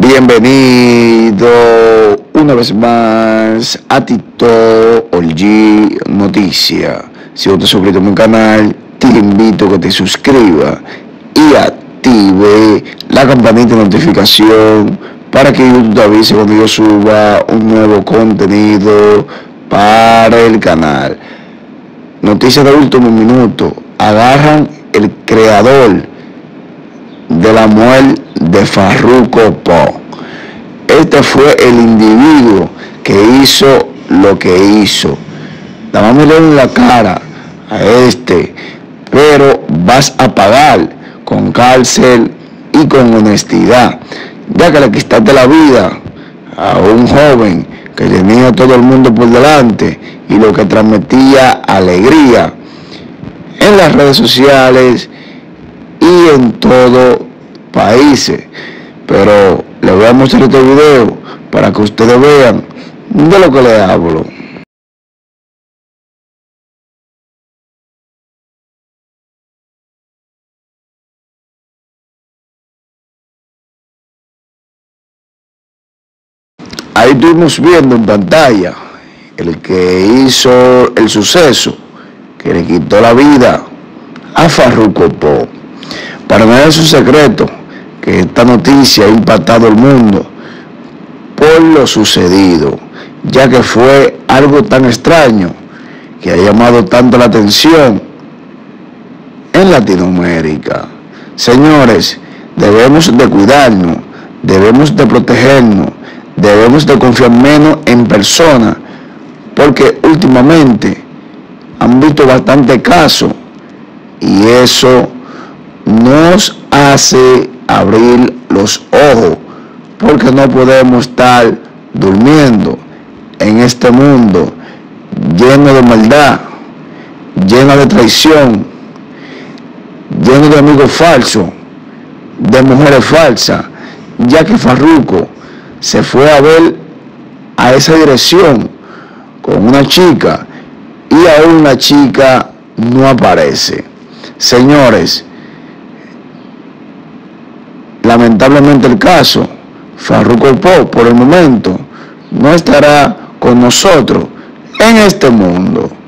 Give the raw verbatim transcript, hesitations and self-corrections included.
Bienvenido una vez más a Tito Olgi Noticia. Si no te has suscrito a mi canal, te invito a que te suscribas y active la campanita de notificación para que YouTube te avise cuando yo suba un nuevo contenido para el canal. Noticias de último minuto: agarran el creador de la muerte de Farruko Po. Este fue el individuo que hizo lo que hizo. La vamos a mirar en la cara a este, pero vas a pagar con cárcel y con honestidad, ya que le quitaste la vida a un joven que tenía todo el mundo por delante y lo que transmitía alegría en las redes sociales y en todo países. Pero les voy a mostrar este video para que ustedes vean de lo que les hablo. Ahí estuvimos viendo en pantalla el que hizo el suceso que le quitó la vida a Farruko Po. Para mí es un secreto que esta noticia ha impactado al mundo por lo sucedido, ya que fue algo tan extraño que ha llamado tanto la atención en Latinoamérica. Señores, debemos de cuidarnos, debemos de protegernos, debemos de confiar menos en personas, porque últimamente han visto bastante casos y eso nos hace abrir los ojos, porque no podemos estar durmiendo en este mundo lleno de maldad, lleno de traición, lleno de amigos falsos, de mujeres falsas, ya que Farruko se fue a ver a esa dirección con una chica y aún la chica no aparece. Señores, lamentablemente el caso, Farruko Po por el momento no estará con nosotros en este mundo.